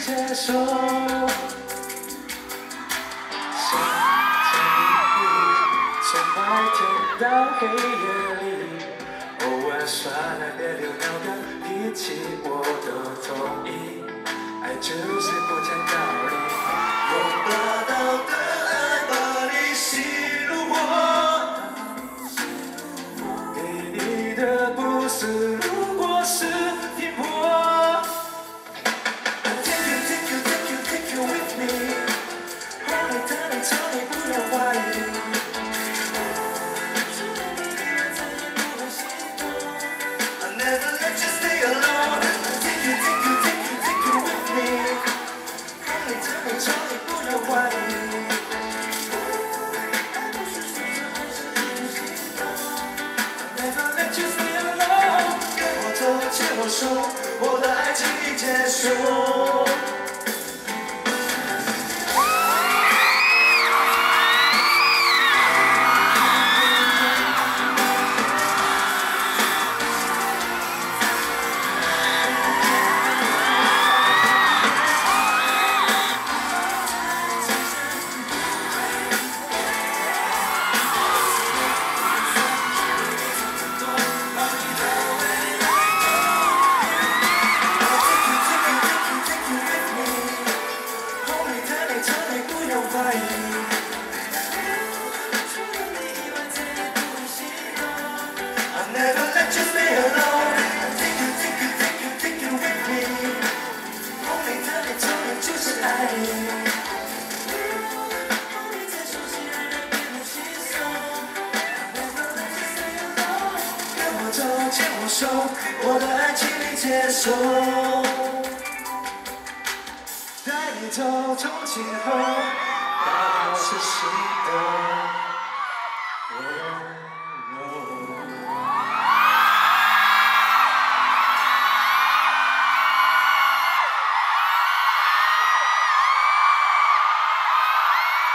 接受。想着你，从白天到黑夜里，偶尔耍赖别扭闹个脾气，我都同意。爱就是不讲道理，用霸道的爱把你吸入我。给你的不是如果是停泊。Take you with me， 后来的你从来不要怀疑。I never let you stay alone。Take you with me， 后来的你从来不要怀疑。Never let you stay alone。跟我走，牵我手，我的爱情已结束。Never let you stay alone。 Take you with me， 后面的你从来就是爱你。跟我走，牵我手，我的爱情你接受。带你走，从今后，大道是新的。